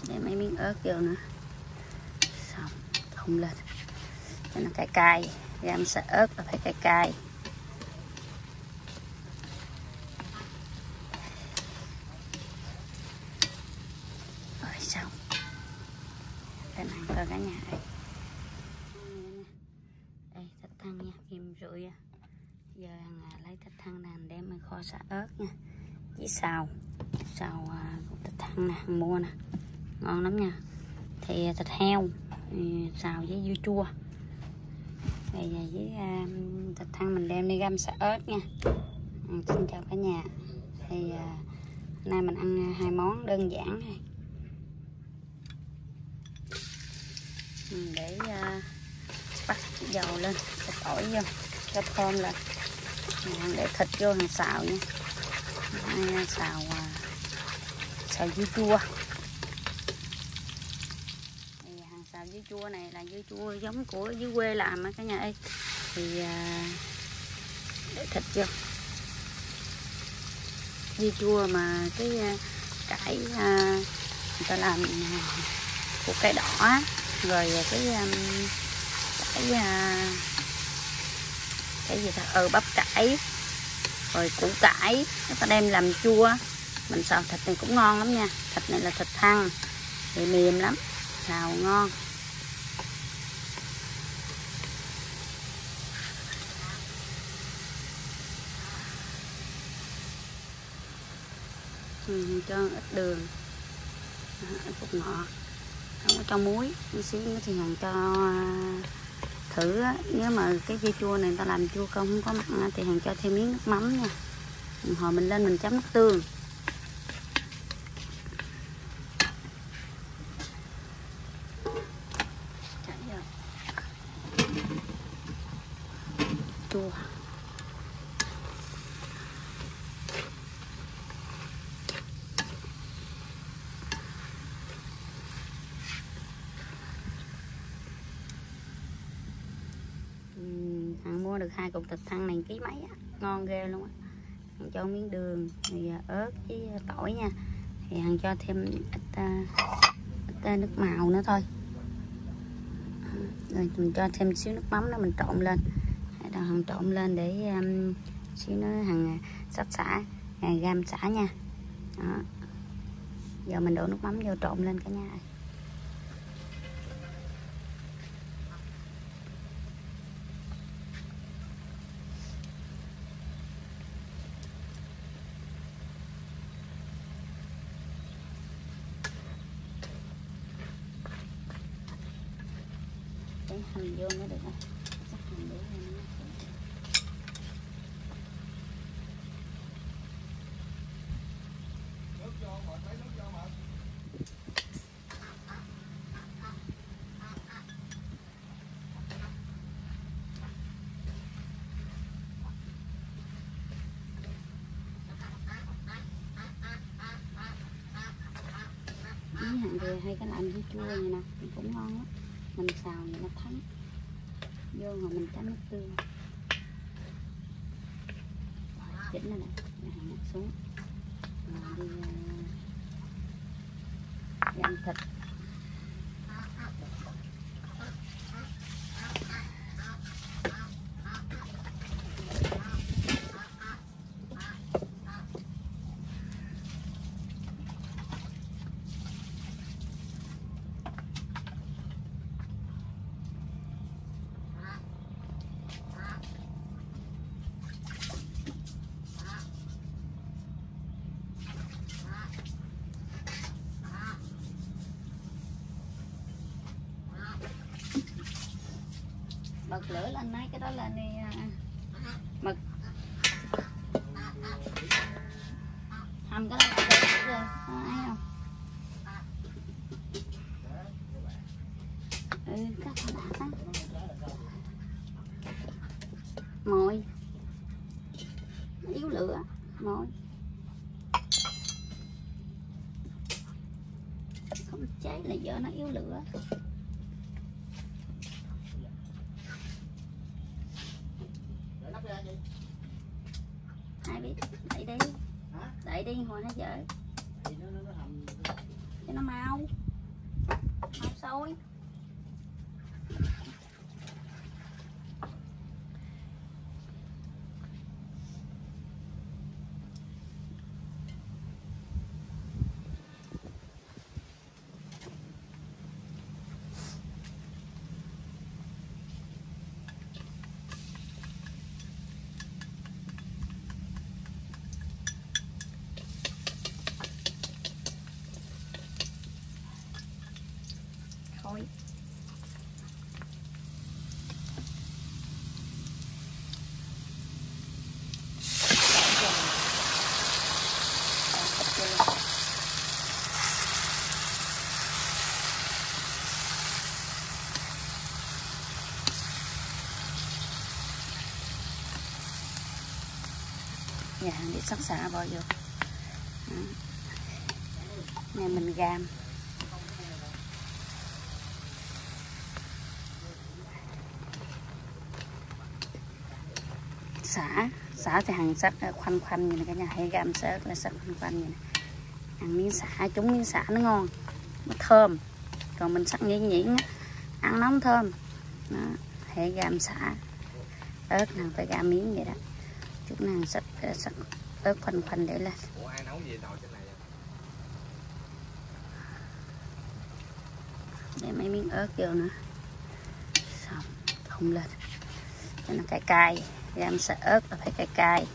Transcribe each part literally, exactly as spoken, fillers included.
Để mấy miếng ớt vô nữa. Xong thùng lên cho nó cay cay. Gam sợi ớt là phải cay cay. Rồi xong. Cái này coi cả nhà đây. Đây thịt thăn nha, mềm rượi. Giờ lấy thịt thăn này đem lên kho xả ớt nha. Chỉ xào xào uh, thịt thăn nè, mua nè, ngon lắm nha. Thì thịt heo thì xào với dưa chua. Bây giờ với uh, thịt thăn mình đem đi găm xả ớt nha. Ừ, xin chào cả nhà. Thì uh, hôm nay mình ăn hai món đơn giản thôi. Mình để uh, bắt dầu lên, cho tỏi vô, cho thơm lên. Mình để thịt vô hàng xào nha. Hai xào uh, xào dưa chua. Thì hàng xào dưa chua này là dưa chua giống của dưới quê làm á cả nhà ơi. Thì uh, để thịt vô. Dưa chua mà cái uh, cải uh, người ta làm uh, củ cải đỏ, rồi cái um, cái uh, cái gì ta, ờ bắp cải, rồi củ cải, người ta đem làm chua. Mình xào thịt này cũng ngon lắm nha. Thịt này là thịt thăn thì mềm lắm, xào ngon. Ừ, cho ít đường, ít bột ngọt, không có cho muối. Một xíu nữa thì Hằng cho thử á, nếu mà cái dưa chua này người ta làm chua không, không có mặn thì Hằng cho thêm miếng nước mắm nha. Hồi mình lên mình chấm nước tương. Chua. Hằng mua được hai cục thịt thăn này ký mấy á, ngon ghê luôn á. Hằng cho miếng đường, thì ớt với tỏi nha. Thì Hằng cho thêm ít, ít nước màu nữa thôi. Rồi mình cho thêm xíu nước mắm nữa mình trộn lên. Rồi Hằng trộn lên để um, xíu nữa Hằng sắp xả, gam xả nha. Đó. Giờ mình đổ nước mắm vô trộn lên cả nhà. Để hành vô nữa được rồi. Chắc hành để hành nó Hằng về hay cái làm dưa chua này nè, cũng ngon lắm. Mình xào này nó thấm vô rồi mình chấm nước tương. Chỉnh nó nè, Hằng nhặt xuống. Rồi đi uh, găm thịt. Bật lửa lên mấy cái đó lên đi mực. Hầm cái đó là rồi, ai không? Ừ, cắt đã. Mồi. Yếu lửa, mồi. Không cháy là vợ nó yếu lửa. Hai biết đẩy đi. Đẩy đi hồi nó dở. Cho nó mau. sôi. Thôi. Dạ, để sắc xả bỏ vô. Đó. Này mình gam. Xả, xả thì hàng sắc khoanh khoanh như này cả nhà, hay gam sớt là sắc khoanh khoanh như này. Ăn miếng xả, trúng miếng xả nó ngon, nó thơm. Còn mình sắc nhuyễn nhuyễn ăn nóng thơm. Đó, hay gam xả. Ớt nào phải gam miếng vậy đó. Chút nào sắc sắc ớt khoanh khoanh để lên. Ủa ai nấu gì nồi trên này vậy? Để mấy miếng ớt vô nữa. Xong, thùng lên. Cho nó cay cay. Gam sợ ớt là phải cay cay.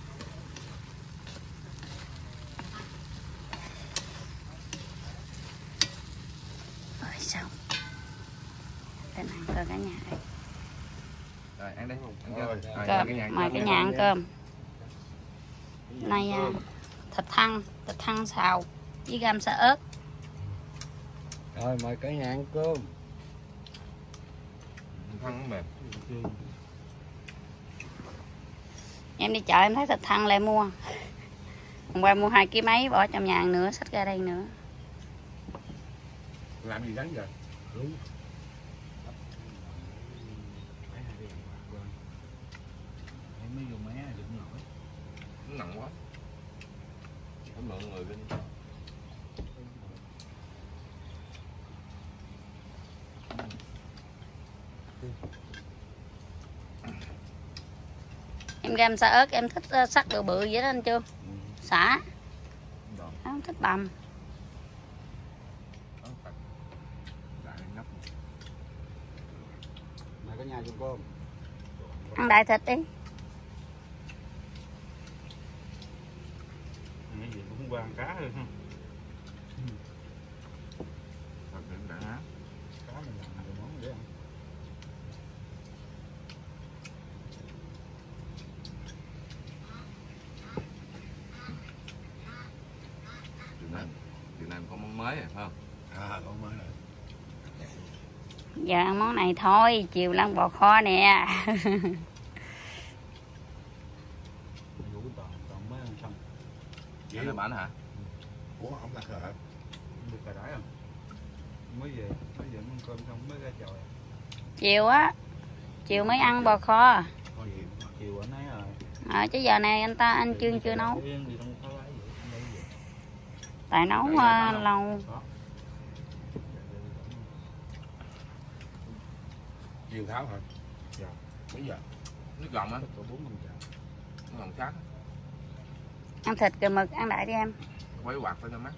Rồi xong. Lên ăn cơm cả nhà ơi. Rồi ăn đi, ăn cơm. Rồi, Cơm, cái nhà mời cả nhà ăn cơm. Này thịt thăn, thịt thăn xào với gam sợ ớt. Rồi mời cả nhà ăn cơm. Thăn mềm. Em đi chợ em thấy thịt thăn lại mua. Hôm qua mua hai ký mấy bỏ trong nhà ăn nữa, xách ra đây nữa. Làm gì đánh rồi? Đúng. Mới vô máy được nổi. Nó nặng quá. Nó mượn người bên. Em gam xả ớt em thích sắc bự bự vậy đó anh chưa? Xả. Không thích bằm. Mời cả nhà dùng cơm. Ăn đại thịt đi. Cái gì cũng qua ăn cá thôi ha. Thật đừng đã hả? Cá mình làm được món để ăn. Việt Nam, Việt Nam có món mới rồi phải không? À, có mới rồi. Giờ ăn món này thôi, chiều lăn bò kho nè. Ngủ toàn toàn mới ăn xong. Anh là bạn hả? Ủa không đặt hả? Được cà đái không? Mới về, mới về ăn cơm xong mới ra chợ. Chiều á, chiều mới ăn bò kho. Có gì chiều anh ấy rồi. Ờ, chứ giờ này anh ta anh chưa chưa nấu. Tại nấu uh, lâu. Chiều tháo hả? Dạ. Mấy giờ? Nước gọng á? Có bốn năm giờ. Nước gọng sát. Ăn thịt cà mực ăn đại đi em. Quấy quạt phải cho mắt.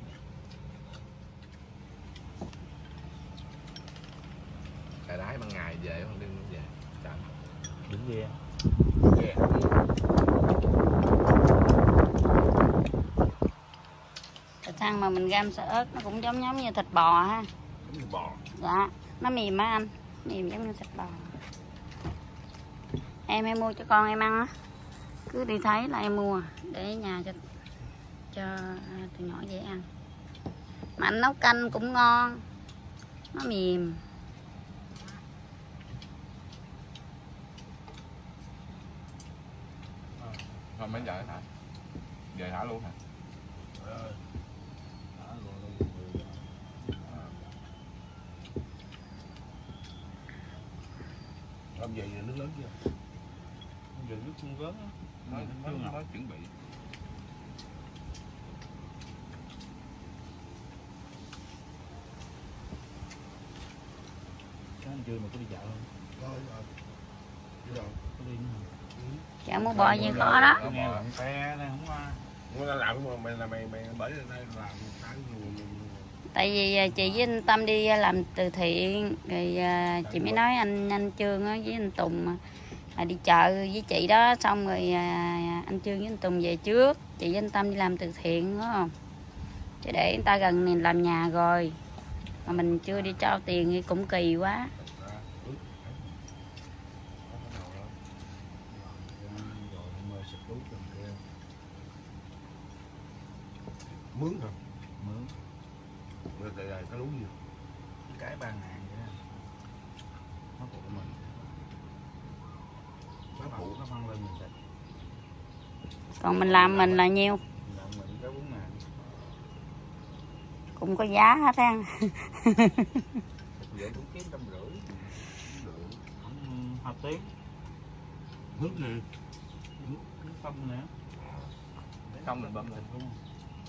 Cà đái ban ngày về ban đêm nó về. Chậm. Đứng ghe. Ghe. Thịt thăn mà mình gam sợ ớt nó cũng giống giống như thịt bò ha. Giống như bò. Dạ, nó mềm á anh, mềm giống như thịt bò. Em hay mua cho con em ăn á, cứ đi thấy là em mua để nhà cho cho tụi nhỏ dễ ăn. Mà anh nấu canh cũng ngon, nó mềm. Thôi mấy giờ thả? Giờ thả luôn hả? Ờ. Làm vậy là nước lớn chưa? Giờ nước không lớn á. Mới, mới, mới chuẩn bị. chưa mà có đi chợ không? Rồi rồi. Đi rồi. Có đi nữa không? Chợ mua bò gì khó đó. Nghe lặng te này không qua. Muốn ta làm mà mày là mày mày bởi đây làm cái Tại vì chị với anh Tâm đi làm từ thiện rồi chị mới nói anh anh Trương với anh Tùng à, đi chợ với chị đó, xong rồi à, anh Trương với anh Tùng về trước, chị với anh Tâm đi làm từ thiện đúng không, chứ để người ta gần mình làm nhà rồi mà mình chưa đi trao tiền thì cũng kỳ quá. mướn hả? Mướn. Rồi tại cái lú gì? Cái ba ngàn vậy đó. Nó phụ mình. Nó phụ nó phân lên mình xịt. Còn mình làm mình là nhiêu? Làm mình cái bốn ngàn. Cũng có giá hết á. Vậy cũng kiếm trăm rưỡi. Không hợp tiếng. Nước nè. Nước không nữa. Không mình bơm lên đúng không?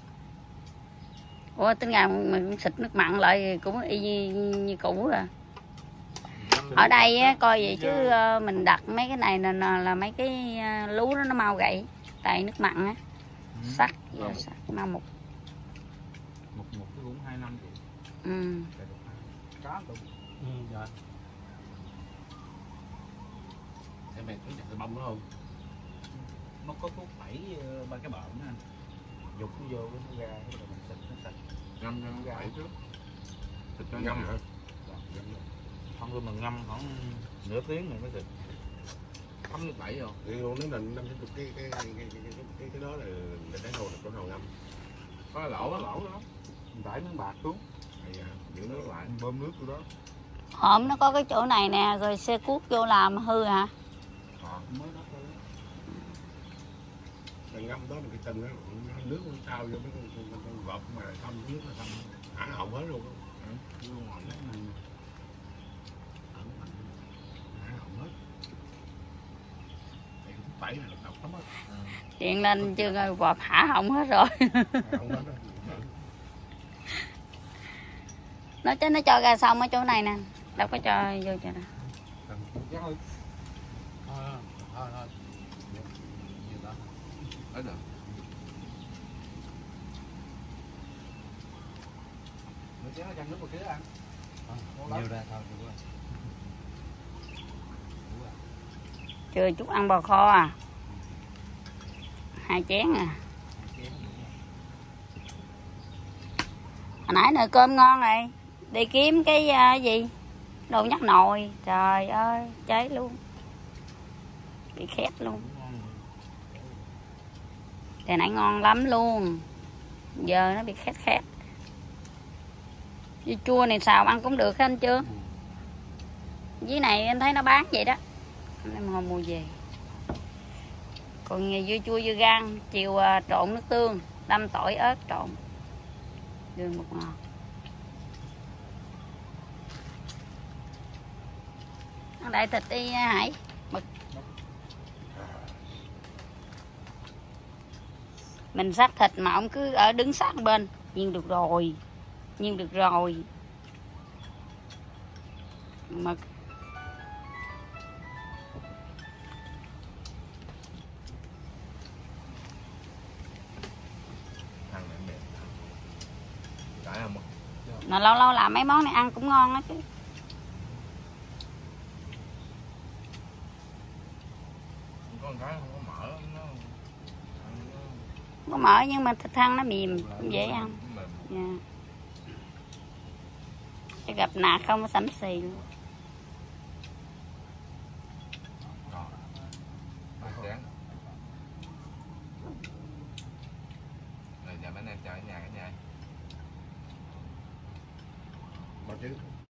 Ủa tính ra mình xịt nước mặn lại cũng y như, như cũ à. Ở đây á, coi vậy chứ mình đặt mấy cái này là, là, là mấy cái lú đó nó mau gãy, tại nước mặn á, sắt giờ sắt mau mục. Một một cái cũng hai năm vậy. Ừ. Có tụi. Ừ rồi. Em mày có cái bông đó không? Nó có thuốc tẩy ba cái bợn đó anh. Dục nó vô nó ra rồi mình xịt nó sạch. Ngâm ngâm gãy trước. Thịt cho Ngâm ngâm hả? Không rồi mình ngâm khoảng nửa tiếng rồi mới xịt. Thấm nước tẩy không? Thì nếu là năm cái cái cái cái cái cái cái cái đó là để cái hồ là có hồ ngâm. Có cái lỗ đó, lỗ đó. Mình rải miếng bạc xuống. Hay à, Giữ nước lại. Bơm nước vô đó. Hôm nó có cái chỗ này nè, rồi xe cuốc vô làm hư hả? Ờ. Mới đó thôi. Mình ngâm đó mình cái từng đó, nước nó sao vô mấy con con con gọt mà thâm nước nó thâm hả hỏng hết luôn. Vô ngoài đó mình Hả hỏng hết. Thì cũng tẩy là độc lắm hết. Điện lên chưa rồi bọt hả hỏng hết rồi. Hỏng hết đó. Nó chứ nó cho ra xong ở chỗ này nè, đâu có cho vô chỗ đó. Thôi thôi thôi. Hết rồi. nó chén nó chăn nước một kia ăn. Nhiều ra thôi được rồi. Chưa chút ăn bò kho à, hai chén à. Hồi nãy nồi cơm ngon rồi, đi kiếm cái uh, gì đồ nhắc nồi, trời ơi cháy luôn, bị khét luôn. Hồi nãy ngon lắm luôn, giờ nó bị khét khét. Dưa chua này xào ăn cũng được anh chưa? Dưới này anh thấy nó bán vậy đó, em hồi mua về. Còn dưa chua dưa gan chiều uh, trộn nước tương, đâm tỏi ớt trộn, đường một ngọt. Ăn đại thịt đi Hải, mực. Mình sát thịt mà ông cứ ở đứng sát bên, nhiên được rồi, nhiên được rồi. Mực. Ăn này mềm. Cải không? Mà lâu lâu làm mấy món này ăn cũng ngon á chứ. Có cái không có mỡ nó Có mỡ nhưng mà thịt thăn nó mềm, dễ ăn. Yeah. Cái gặp nạt không có sẩm xì luôn. chén. Rồi giờ mấy anh em chờ ở nhà cả nhà. Mà chứ